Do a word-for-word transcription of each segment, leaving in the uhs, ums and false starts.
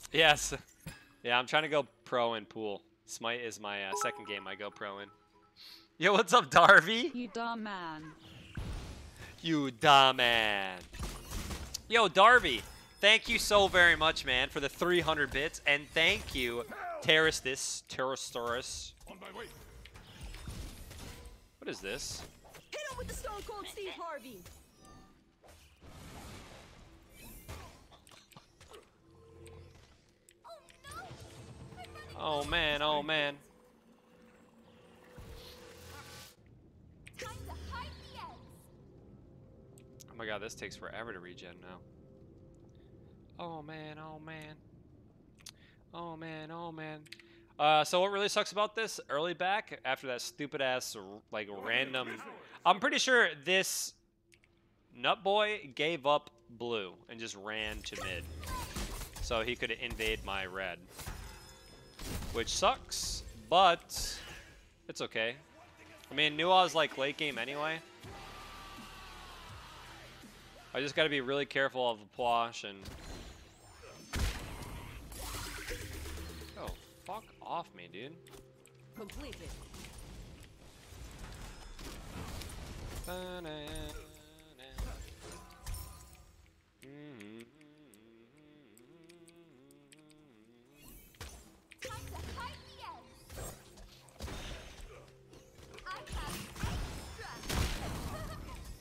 Yes. Yeah, I'm trying to go pro in pool. Smite is my uh, second game I go pro in. Yo, what's up, Darby? You dumb man. You dumb man. Yo, Darby, thank you so very much, man, for the three hundred bits, and thank you, Terrastus, Terrastoris. What is this? Hit him with the Stone Cold Steve Harvey. Oh man, oh man. Time to hide the eggs. Oh my god, this takes forever to regen now. Oh man, oh man. Oh man, oh man. Uh, so what really sucks about this, early back, after that stupid ass, like, random... I'm pretty sure this nut boy gave up blue and just ran to mid. So he could invade my red. Which sucks, but it's okay. I mean, Nua's like late game anyway. I just gotta be really careful of the Pwash and... Oh, fuck off me, dude. Completed. Ba-na-na. Mm-hmm. Time to hide the eggs. I have extra.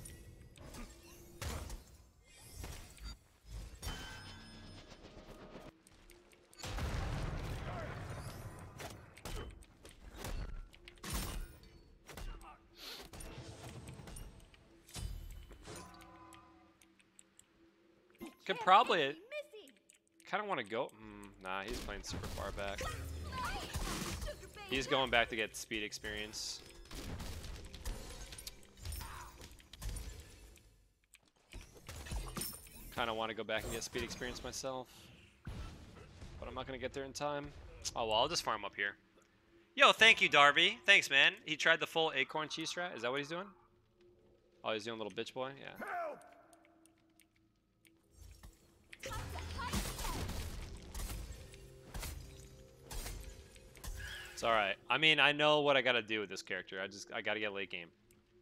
Could probably... Missy. Kind of want to go... Mm, nah, he's playing super far back. Sugar baby. He's going back to get speed experience. Kind of want to go back and get speed experience myself. But I'm not going to get there in time. Oh, well, I'll just farm up here. Yo, thank you, Darby. Thanks, man. He tried the full acorn cheese strat. Is that what he's doing? Oh, he's doing little bitch boy? Yeah. Time to hide the eggs. It's alright. I mean, I know what I got to do with this character. I just, I got to get late game.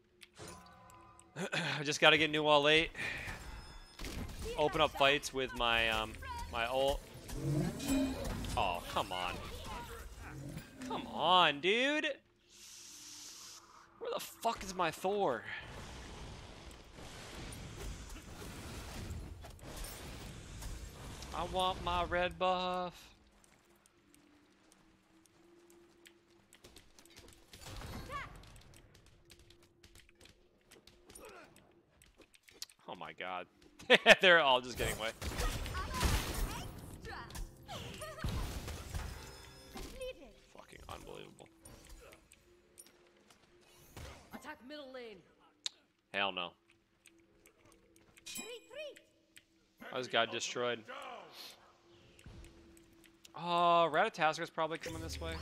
I just got to get Nuwa late. Open up fights with my, um, my ult. Oh, come on. Come on, dude. Where the fuck is my Thor? I want my red buff. Oh my god. They're all just getting away. Fucking unbelievable. Attack middle lane. Hell no. Retreat. I just got destroyed. Oh, Ratataska's probably coming this way.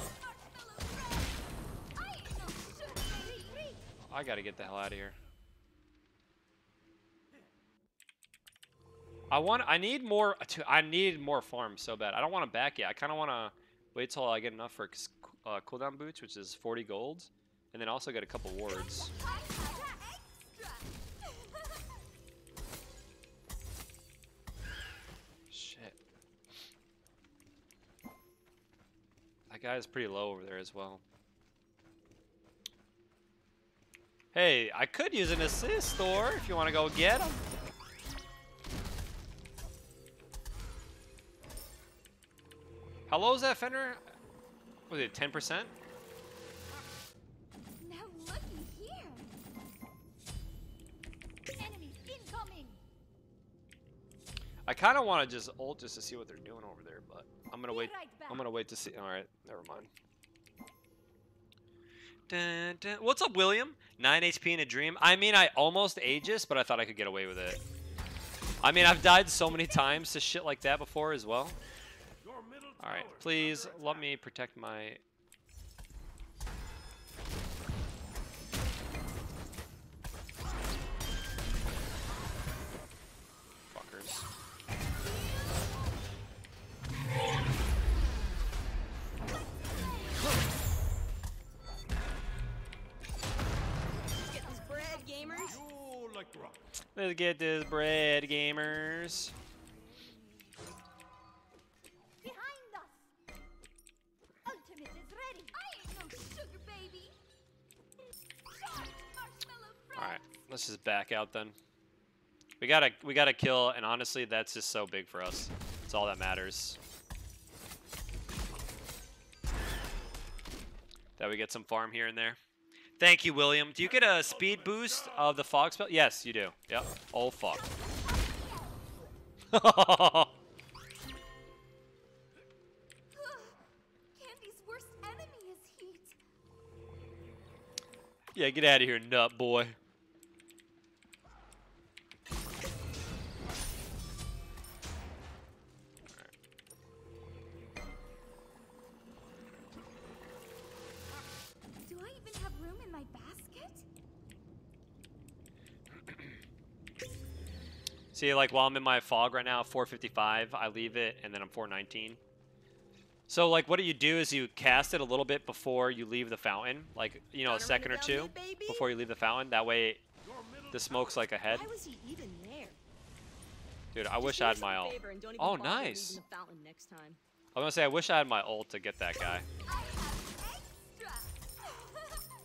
I gotta get the hell out of here. I want. I need more. I need more farms so bad. I don't want to back yet. I kind of want to wait till I get enough for uh, cooldown boots, which is forty gold, and then also get a couple wards. Shit. That guy's pretty low over there as well. Hey, I could use an assist, Thor, if you want to go get him. How low is that Fender? Was it ten percent? Now looky here. Enemies incoming. I kind of want to just ult just to see what they're doing over there, but I'm gonna Be wait. right back. I'm gonna wait to see. All right, never mind. Dun, dun. What's up, William? nine H P in a dream. I mean, I almost Aegis, but I thought I could get away with it. I mean, I've died so many times to shit like that before as well. All right, please let me protect my. Fuckers. Let's get this bread, gamers. Behind us. Ultimate is ready. I ain't no sugar baby. Charge, marshmallow friends. All right, let's just back out then. We gotta, we gotta kill, and honestly, that's just so big for us. That's all that matters. That we get some farm here and there. Thank you, William. Do you get a speed boost of the fog spell? Yes, you do. Yep. Oh, fuck. Candy's worst enemy is heat. Yeah, get out of here, nut boy. Do I even have room in my basket? See, like, while I'm in my fog right now, four fifty-five, I leave it, and then I'm four nineteen. So, like, what do you do is you cast it a little bit before you leave the fountain. Like, you know, a second or two before you leave the fountain. That way, the smoke's, like, ahead. Why was he even there? Dude, I wish I had my ult. Oh, nice. The fountain next time. I was gonna say, I wish I had my ult to get that guy. I have extra.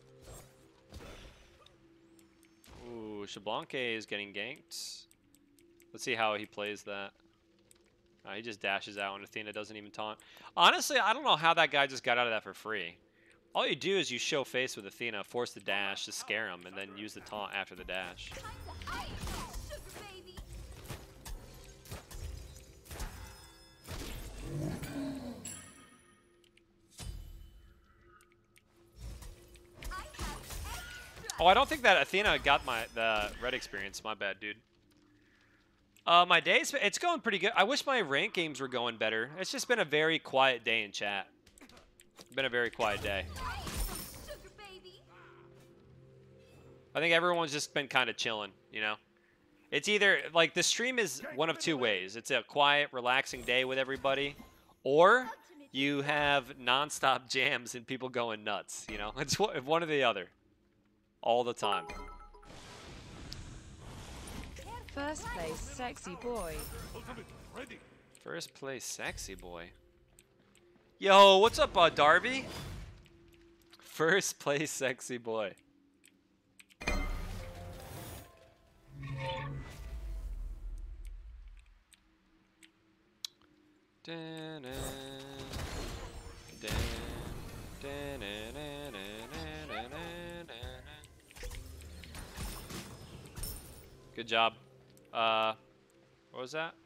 Ooh, Shablanque is getting ganked. Let's see how he plays that. Uh, he just dashes out and Athena doesn't even taunt. Honestly, I don't know how that guy just got out of that for free. All you do is you show face with Athena, force the dash to scare him, and then use the taunt after the dash. Time to hide, sugar baby. I have extra. Oh, I don't think that Athena got my the red experience. My bad, dude. Uh, my day's it's going pretty good. I wish my rank games were going better. It's just been a very quiet day in chat. Been a very quiet day. I ain't no sugar baby. I think everyone's just been kind of chilling, you know? It's either, like, the stream is one of two ways. It's a quiet, relaxing day with everybody, or you have non-stop jams and people going nuts, you know? It's one or the other. All the time. First place, sexy boy. First place, sexy boy. Yo, what's up, uh, Darby? First place, sexy boy. Dun, dun, dun, dun, dun, dun, dun, dun, dun, dun. Good job. Uh, what was that?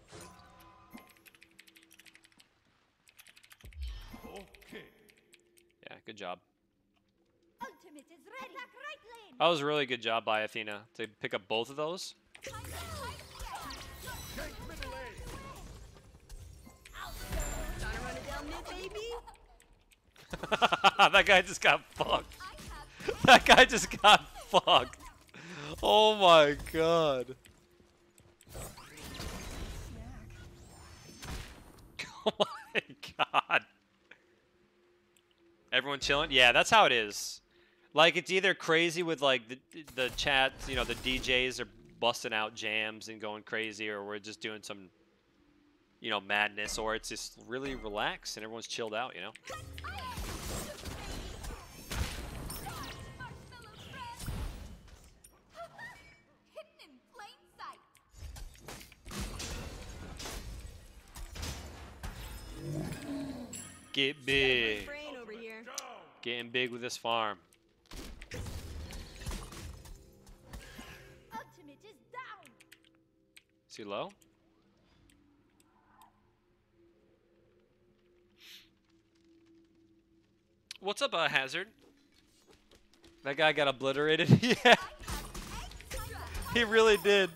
Okay. Yeah, good job. Ultimate is ready. Attack right lane. That was a really good job by Athena to pick up both of those. Time to hide. Take middle lane. Trying to run it down mid, baby. That guy just got fucked. I have That guy just got fucked. Oh my god. Oh my god. Everyone chilling? Yeah, that's how it is. Like, it's either crazy with, like, the, the chat, you know, the D Js are busting out jams and going crazy, or we're just doing some, you know, madness, or it's just really relaxed and everyone's chilled out, you know? hidden in plain sight. Get big. Brain over here. Getting big with this farm. Ultimate is down. Is he low? What's up, uh, Hazard? That guy got obliterated. Yeah, he really did.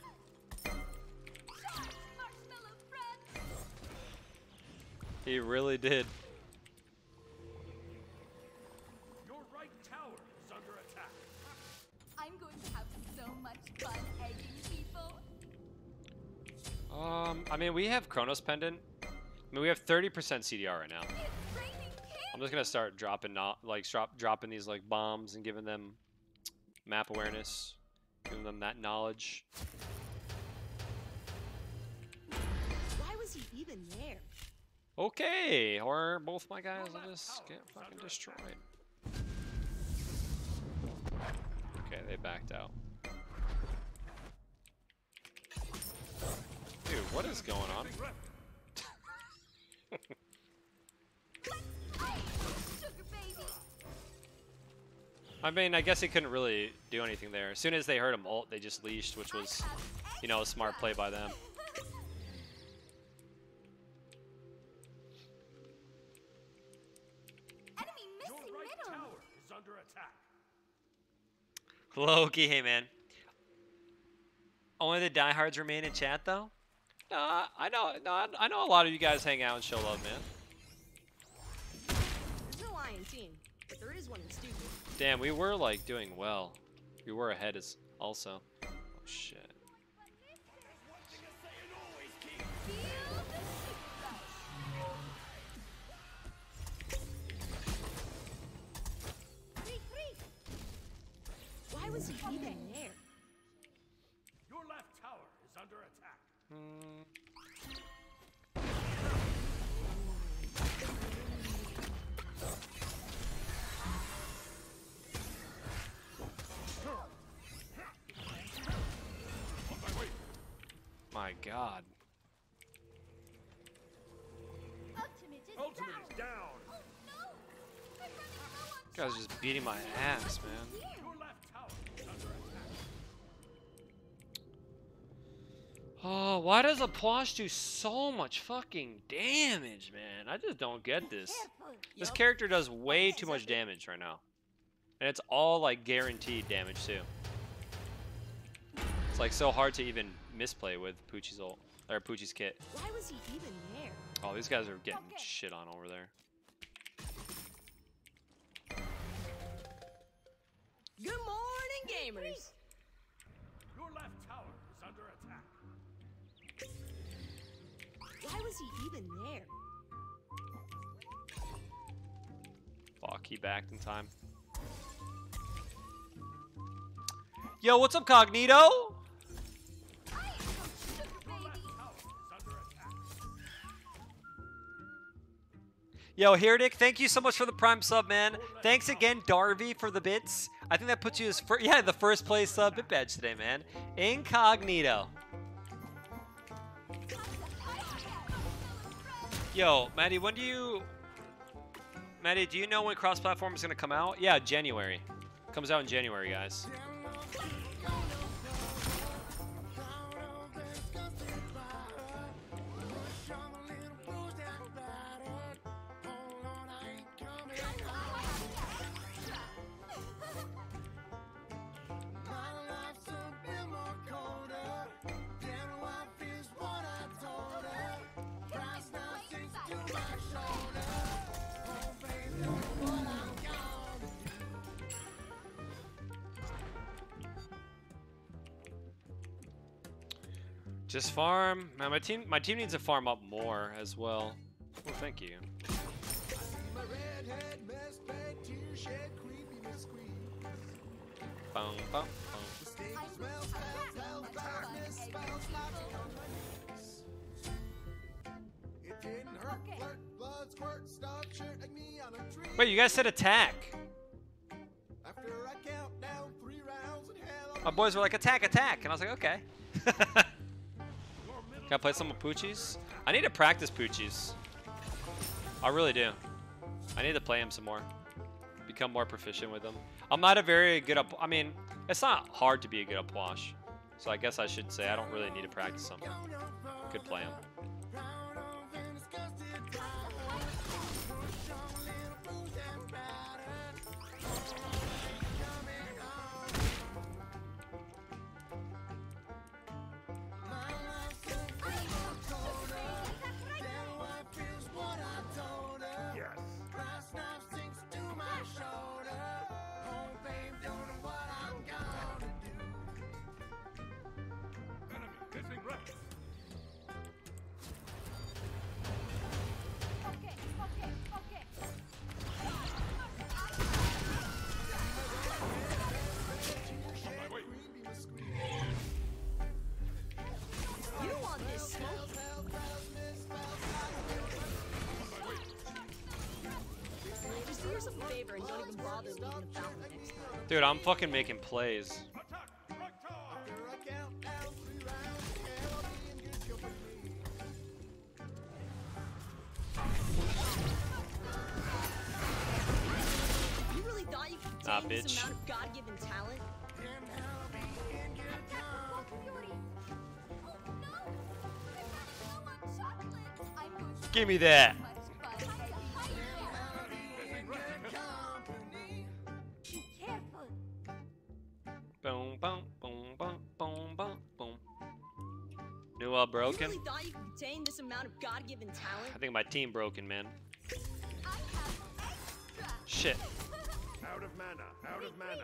Marshmallow friend. He really did. Your right tower is under attack. I'm going to have so much fun egging people. Um, I mean, we have Chronos Pendant. I mean, we have thirty percent C D R right now. It's raining I'm candy. just gonna start dropping, not like drop dropping these like bombs and giving them map awareness. Giving them that knowledge. Why was he even there? Okay, or both my guys will just get fucking destroyed. Okay, they backed out. Dude, what is going on? I mean, I guess he couldn't really do anything there. As soon as they heard him ult, they just leashed, which was, you know, a smart play by them. Enemy Your missing right middle. tower is under attack. Loki, hey man. Only the diehards remain in chat though? No, I I know, no, I know a lot of you guys hang out and show love, man. There's no I in team, but there is one in stupid. Damn, we were like doing well. We were ahead as also. Oh shit. Why was he even there? Your left tower is under attack. Hmm. My god. Ultimate is Ultimate down. is down. Oh no! I'm running low on You guys are just beating my ass, man. Your left tower is under attack. Oh, why does a Plosh do so much fucking damage, man? I just don't get this. careful. This Yup. character does way too much damage right now. And it's all like guaranteed damage too. It's like so hard to even misplay with Poochie's ult or Poochie's kit. Why was he even there? Oh, these guys are getting shit on over there. Good morning, gamers. Your left tower is under attack. Why was he even there? Fuck, he backed in time. Yo, what's up, Cognito? I am no sugar Your left baby. tower is under attack. Yo, Herdic, thank you so much for the Prime sub, man. Thanks again, Darby, for the bits. I think that puts you as fir yeah, the first place sub bit badge today, man. Incognito. Yo, Maddie, when do you... Maddie, do you know when cross-platform is going to come out? Yeah, January. Comes out in January, guys. Just farm. Man, my team, my team needs to farm up more as well. Well, thank you. Bum, bum, bum. Wait, you guys said attack. My boys were like, attack, attack. And I was like, okay. Can I play some with Poochies? I need to practice Poochies. I really do. I need to play him some more. Become more proficient with them. I'm not a very good up. I mean, it's not hard to be a good upwash. So I guess I should say I don't really need to practice them. Could play him. bother leaving the fountain next time. Dude, I'm fucking making plays. You really thought you could Nah, contain this bitch. amount of God-given talent? Give me that. Boom, boom, boom, boom, boom, boom, boom. New uh, You broken? really thought you could contain this amount of God-given talent? I think my team broken, man. Shit. Out of mana. Out of mana.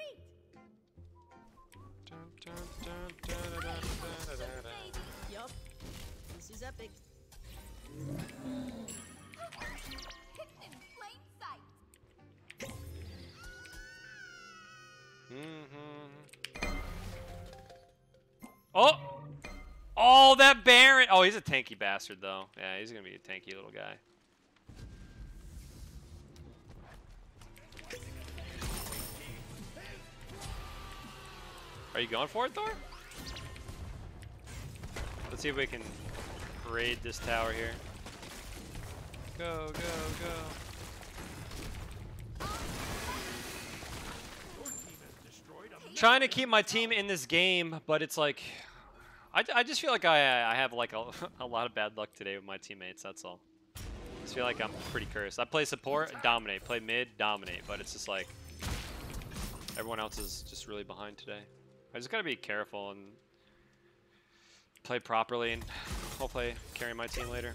Dun, dun, dun, dun, dun, dun, dun, dun, dun. Yup. This is epic. Mm-hmm. Oh! Oh, that Baron! Oh, he's a tanky bastard, though. Yeah, he's gonna be a tanky little guy. Are you going for it, Thor? Let's see if we can raid this tower here. Go, go, go. Trying to keep my team in this game, but it's like, I, I just feel like I I have like a, a lot of bad luck today with my teammates. That's all. I just feel like I'm pretty cursed. I play support, dominate. Play mid, dominate. But it's just like everyone else is just really behind today. I just gotta be careful and play properly, and hopefully carry my team later.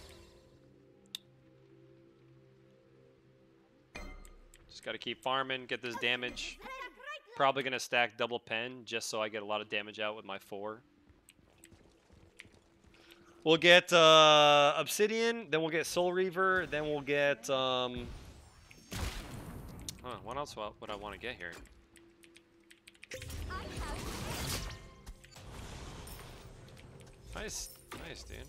Just gotta keep farming, get this damage. Probably gonna stack double pen just so I get a lot of damage out with my four. We'll get uh, Obsidian, then we'll get Soul Reaver, then we'll get um. Huh, what else would I want to get here? Nice, nice, dude.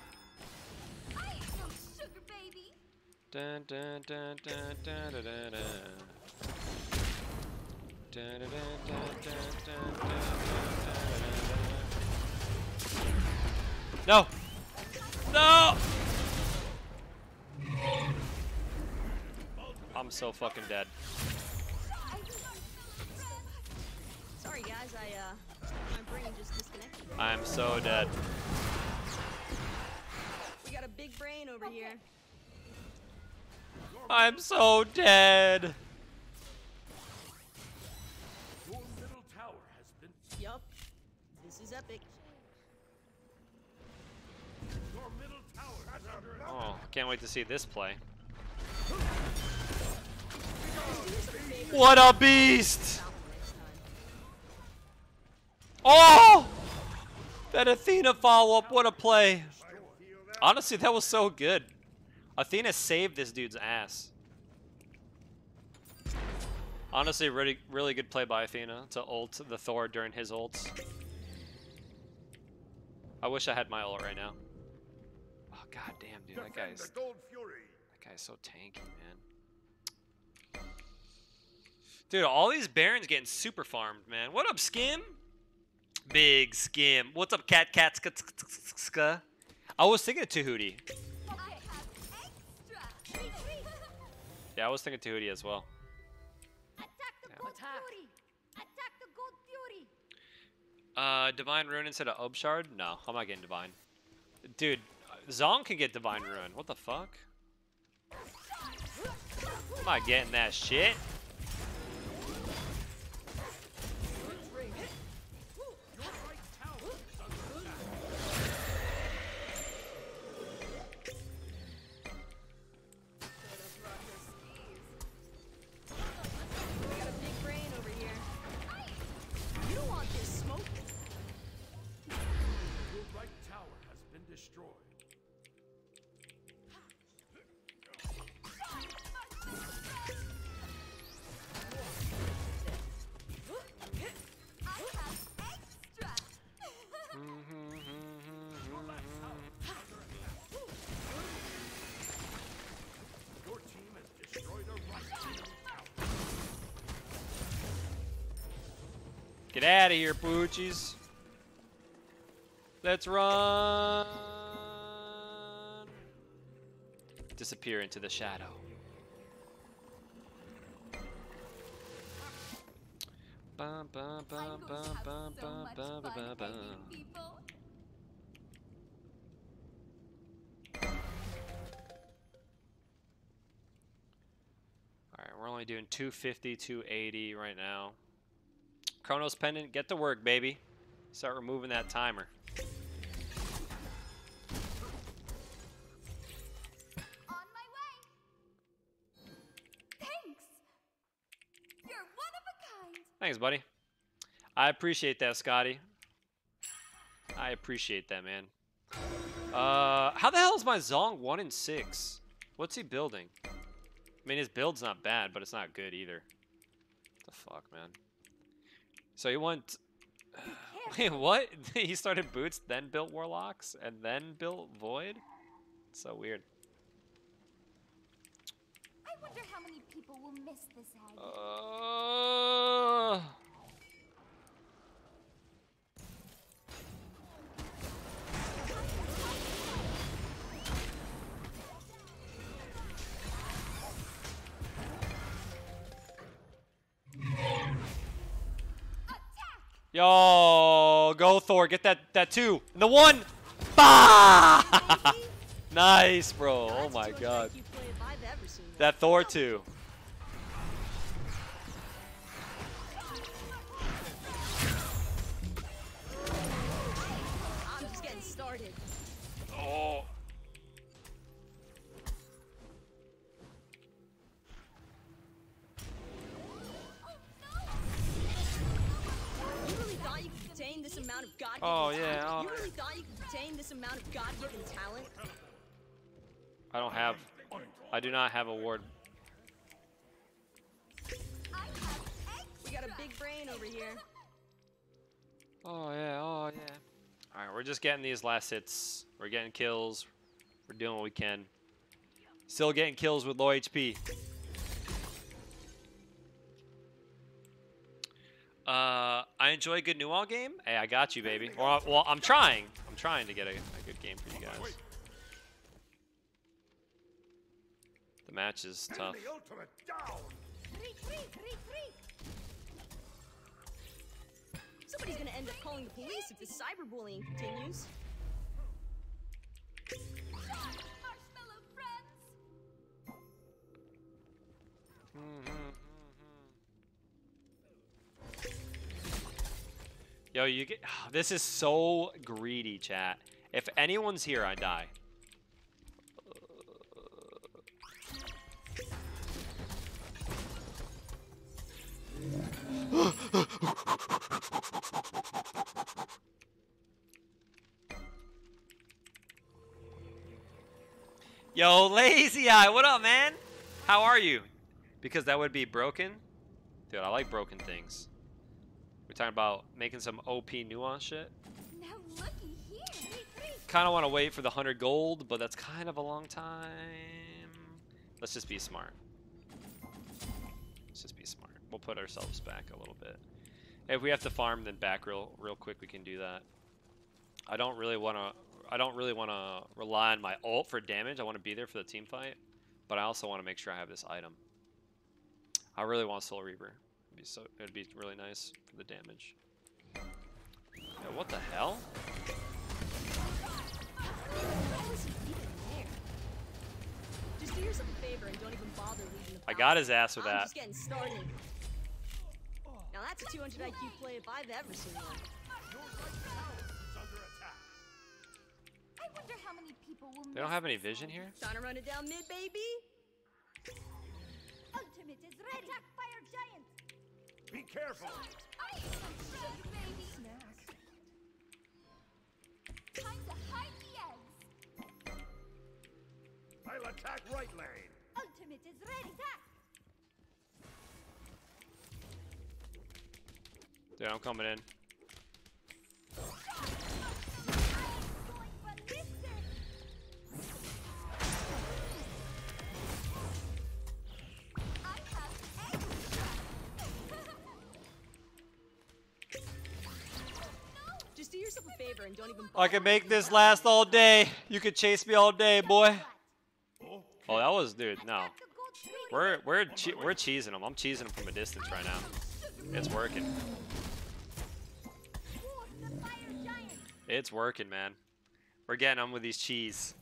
Dun dun dun dun dun dun dun dun. Dun, dun, dun, dun, dun, dun, dun, dun, dun. No! No! I'm so fucking dead. Sorry guys, I uh my brain just disconnected. I'm so dead. We got a big brain over here. I'm so dead. Your middle tower has been. Yup. This is epic. Your middle tower is under attack. Oh, can't wait to see this play. What a beast! Oh! That Athena follow-up, what a play. Honestly, that was so good. Athena saved this dude's ass. Honestly, really, really good play by Athena to ult the Thor during his ults. I wish I had my ult right now. Oh god damn, dude, that Defend guy's the Gold Fury. that guy's so tanky, man. Dude, all these Barons getting super farmed, man. What up, Skim? Big Skim. What's up, Cat Cat Ska Ska Ska? I was thinking of Tahuti. Yeah, I was thinking Tahuti as well. Attack the Gold Fury! Attack the Gold Fury! Uh, Divine Rune instead of Obshard? No, I'm not getting Divine. Dude, Zong can get Divine Rune. What the fuck? I'm not getting that shit. We got a big brain over here. You don't want this smoke. Your right tower has been destroyed. Get out of here, Poochies. Let's run. Disappear into the shadow. Bum, bum, bum, I'm bum, going to have bum, so bum, much bum, fun bum, bum. egging people. Alright, we're only doing two fifty, two eighty right now. Chronos Pendant, get to work, baby. Start removing that timer. On my way. Thanks. You're one of a kind. Thanks, buddy. I appreciate that, Scotty. I appreciate that, man. Uh, how the hell is my Zong one in six? What's he building? I mean, his build's not bad, but it's not good either. What the fuck, man? So he went... Wait, what? He started Boots, then built Warlocks, and then built Void? So weird. I wonder how many people will miss this egg. Uh... Yo, go Thor, get that that two. And the one. Bah! Nice, bro. Oh my god. That Thor two. I'm just getting started. Oh. You really thought you could contain this amount of God-given Oh, yeah, talent? oh. You really thought you could contain this amount of God-given talent? I don't have I do not have a ward. I have eggs. We got a big brain over here. Oh yeah, oh yeah. Alright, we're just getting these last hits. We're getting kills. We're doing what we can. Still getting kills with low H P. Uh, I enjoy a good new all game. Hey, I got you, baby. Well, well, I'm trying. I'm trying to get a, a good game for you guys. The match is tough. The ultimate down. Retreat, retreat. Somebody's gonna end up calling the police if this cyberbullying continues. Marshmallow friends. Yo, you get. This is so greedy, chat. If anyone's here, I die. Yo, Lazy Eye, what up, man? How are you? Because that would be broken. Dude, I like broken things. We're talking about making some O P nuance shit. Now looky here. Retreat. Kind of want to wait for the one hundred gold, but that's kind of a long time. Let's just be smart. Let's just be smart. We'll put ourselves back a little bit. If we have to farm, then back real, real quick. We can do that. I don't really want to. I don't really want to rely on my ult for damage. I want to be there for the team fight, but I also want to make sure I have this item. I really want Soul Reaper. It'd be so. It'd be really nice for the damage. Yo, what the hell? How is he even there? Just do yourself a favor and don't even bother leaving the I got his ass with I'm that. just getting started. Now that's a two hundred I Q play if I've ever seen one. Your right tower is under attack. I wonder how many people will They don't miss have any this vision egg. here? Trying to run it down mid, baby? Ultimate is ready. Attack fire giant. Be careful. I am ready, baby. Time to hide the eggs. I'll attack right lane. Ultimate is ready. Attack. Dude, I'm coming in. Going ballistic. I have eggs. do yourself a favor and don't even. I can make this last all day. You could chase me all day, boy. Oh, that was, dude. No, we're we're che we're cheesing them. I'm cheesing them from a distance right now. It's working. It's working, man. We're getting them with these cheese.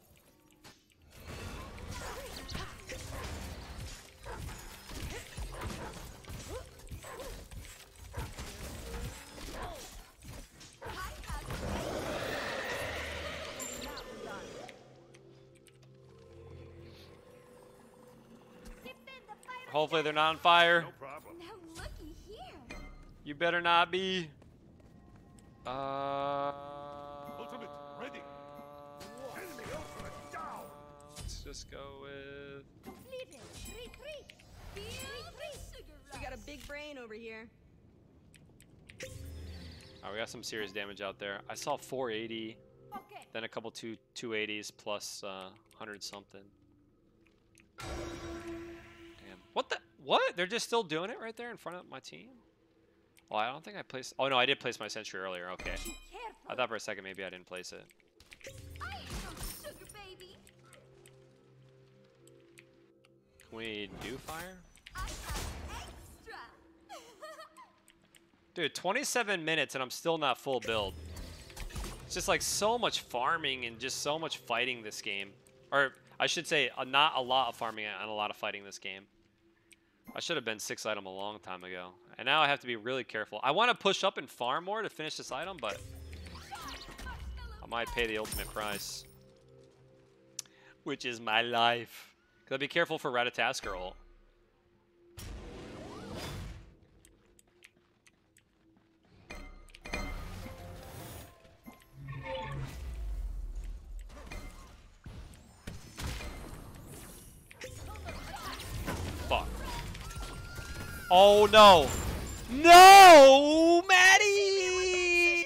Hopefully they're not on fire. No problem. Now looky here. You better not be. Uh. Ultimate ready. Enemy ultimate down. Let's just go with. Completed. Retreat. Feel the sugar rush. We got a big brain over here. Oh, we got some serious damage out there. I saw four eighty, Okay. then a couple two two eighties plus uh, one hundred something. Damn. What the? What? They're just still doing it right there in front of my team? Oh, I don't think I placed. Oh no, I did place my sentry earlier. Okay. Careful. I thought for a second maybe I didn't place it. I ain't no sugar baby. Can we do fire? I have extra. Dude, twenty-seven minutes and I'm still not full build. It's just like so much farming and just so much fighting this game. Or I should say uh, not a lot of farming and a lot of fighting this game. I should have been six item a long time ago. And now I have to be really careful. I want to push up and farm more to finish this item, but I might pay the ultimate price. Which is my life. Gotta be careful for Ratatasker ult. Fuck. Oh no. No, Matty!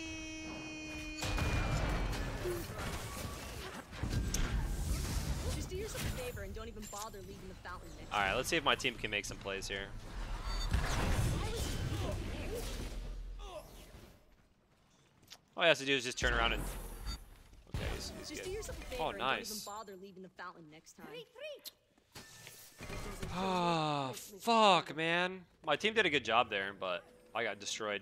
Just do yourself a favor and don't even bother leaving the fountain next. All right, let's see if my team can make some plays here. All he has to do is just turn around and. Okay, he's, he's Just good. do yourself a favor Oh, and don't even nice. bother leaving the fountain next time. Retreat. Ah, fuck, man. My team did a good job there, but I got destroyed.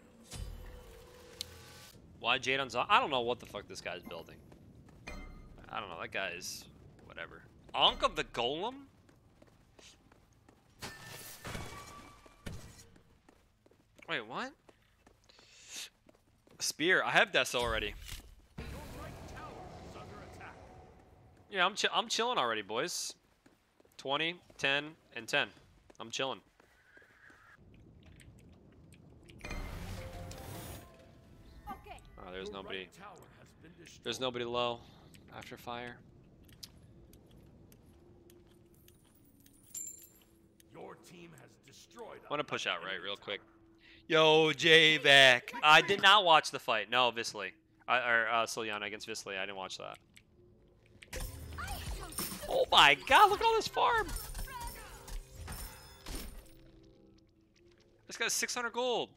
Why Jadon's on? I don't know what the fuck this guy's building. I don't know. That guy's whatever. Ankh of the Golem? Wait, what? Spear. I have Deso already. Your right tower is under attack. Yeah, I'm chi I'm chilling already, boys. twenty, ten, and ten. I'm chilling. Okay. Oh, there's Your nobody. right tower has been destroyed. There's nobody low after fire. Your team has destroyed. I want to push out right real quick. Yo, J-Vac. I did not watch the fight. No, Visley. I, or uh, Siliana against Visley. I didn't watch that. Oh my god, look at all this farm. This guy's six hundred gold.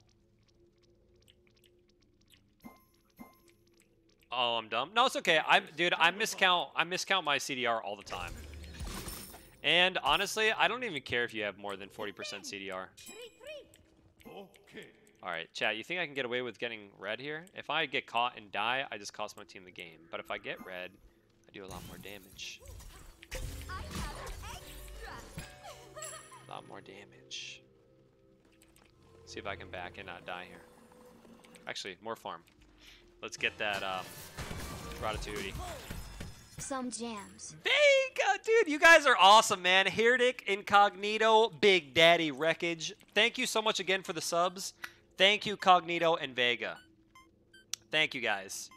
Oh, I'm dumb. No, it's okay. I'm, dude, I miscount. I miscount my C D R all the time. And honestly, I don't even care if you have more than forty percent C D R. Okay. All right, chat. You think I can get away with getting red here? If I get caught and die, I just cost my team the game. But if I get red, I do a lot more damage. I have extra. A lot more damage. See if I can back and not die here. Actually, more farm. Let's get that um, Ratatouille. Some jams. Vega, dude, you guys are awesome, man. Herdic, Incognito, Big Daddy Wreckage. Thank you so much again for the subs. Thank you, Cognito and Vega. Thank you, guys.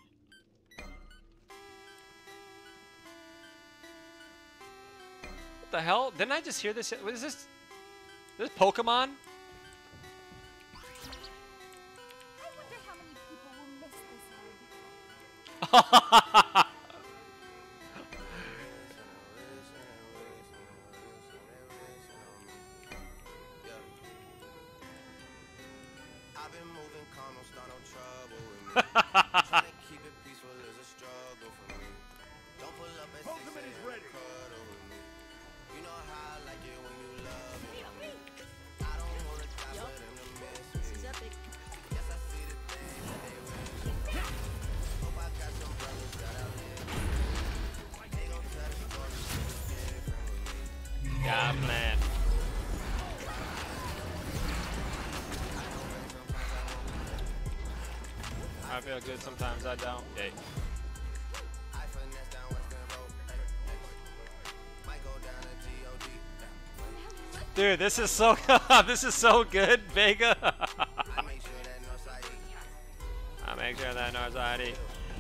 What the hell? Didn't I just hear this? What is this? Is this Pokemon? I wonder how many people will miss this egg. I've been moving calm, don't start no trouble with me. I feel good sometimes, I don't. Yay. Dude, this is so this is so good, Vega. I make sure that North side.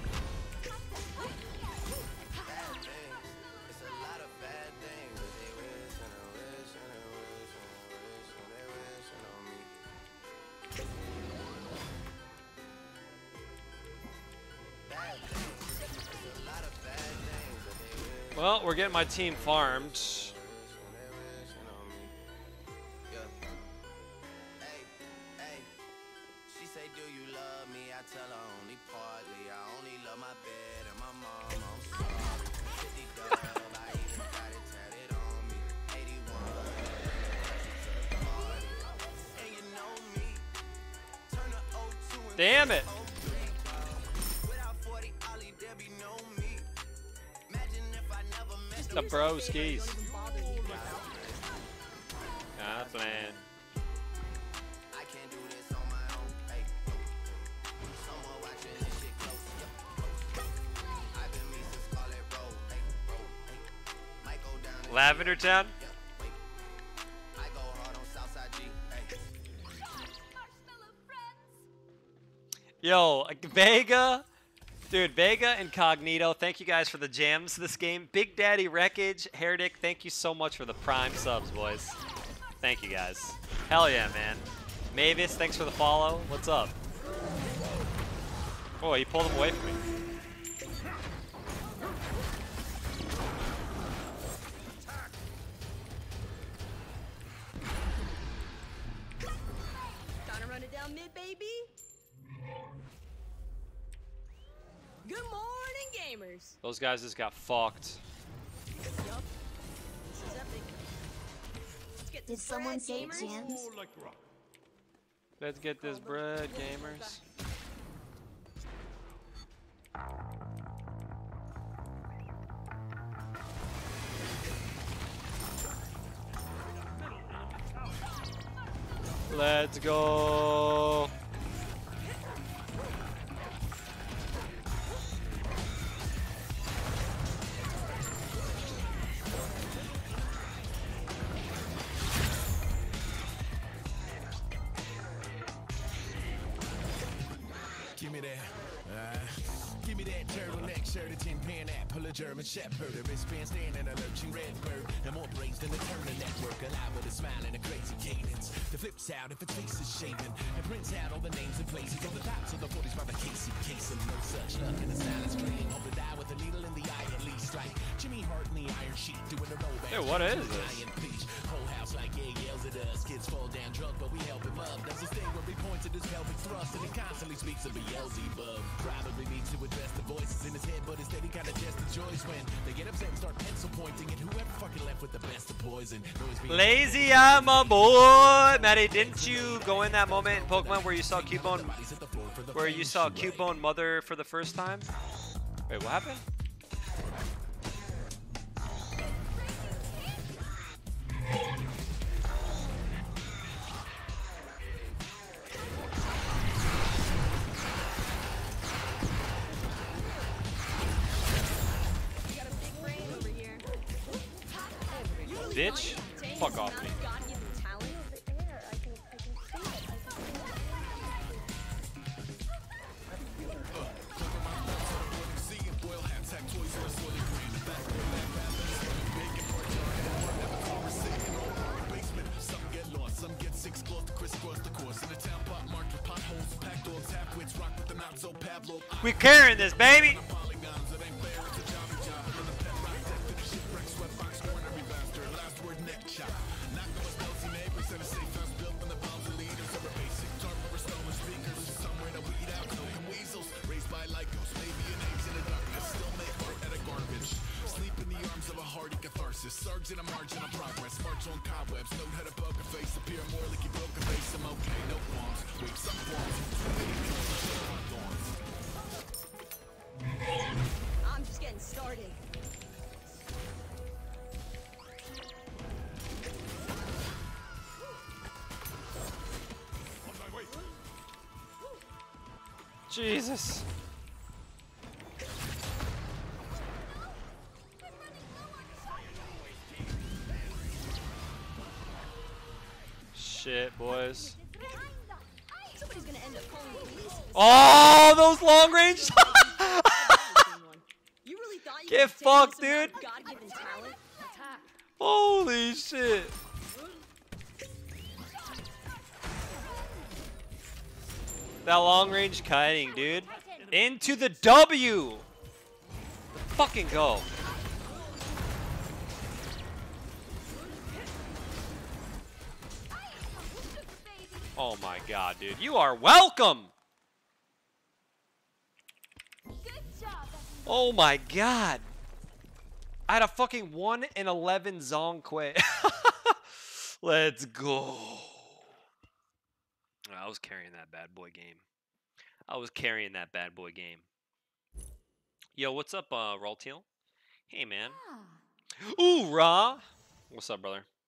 Well, we're getting my team farmed. Damn it! The bro skis. Ah, plan. Lavender Town. Yo, Vega. Dude, Vega Incognito, thank you guys for the gems this game. Big Daddy Wreckage, Heredic, thank you so much for the prime subs, boys. Thank you guys. Hell yeah, man. Mavis, thanks for the follow. What's up? Oh, he pulled him away from me. Trying to run it down mid, baby. Good morning, gamers. Those guys just got fucked. Yup. This is epic. Let's get Did this someone bread, say gamers. jams? More like rock. Let's get this bread, gamers. Let's go. Give me that, uh, give me that turtleneck shirt, a tin pan apple, a German shepherd, a wristband stand and a lurching red bird, and more brains than the Turner network, alive with a smile and a crazy cadence. The flips out if its face is shaven, and prints out all the names and places on the tops of the forties by the Casey case, and no such luck in the silence dream. Hope to die with a needle in the eye at least, like Jimmy Hart in the Iron Sheik doing a rollback. Hey, what is this? Whole house like yeah yells at us, kids fall down drunk, but we help him up. There's this thing where he points at his pelvic thrust, and he constantly speaks of Beelzebub. Probably needs to address the voices in his head, but instead he kinda just enjoys when they get upset and start pencil pointing at whoever fucking left with the best of poison. Lazy, I'm a boy. Matty, didn't you go in that moment in Pokemon where you saw Cubone, where you saw Cubone Mother for the first time? Wait, what happened? You got a big brain over here. Bitch, fuck off me. God-given talent. Some get six close to crisscross the course in the town pot marked with potholes, packed dogs, half wits, rock with the not so Pablo. We carrying this, baby. Polygons, it ain't fair, it's a jobby job. Another pet rock deck to the shipwreck, sweatbox, corner bastard. Last word, neck chop. Not those nosy neighbors and a safe house built when the bombs and leaders are a basic. Tarp over stolen speakers, somewhere to weed out smoking weasels. Raised by Lycos, maybe an eggs in the darkness. Still make art out of garbage. Sleep in the arms of a hearty catharsis. Surge in a margin of progress. March on cobwebs. Note how to poker face. Appear more like you broke a face. I'm okay, no qualms. Wake some forms. I'm just getting started. On my way. Jesus. Shit, boys. Somebody's gonna end up calling the police. Oh, those long range. You really thought you Get could say fucked, this about dude. God-given talent? Attack. Holy shit. That long range kiting, dude. Into the W. Let's fucking go. Oh my god, dude. You are welcome. Oh my god. I had a fucking one in eleven Zonquay. Let's go. I was carrying that bad boy game. I was carrying that bad boy game. Yo, what's up, uh, Ralteal? Hey, man. Ooh, Ra. What's up, brother?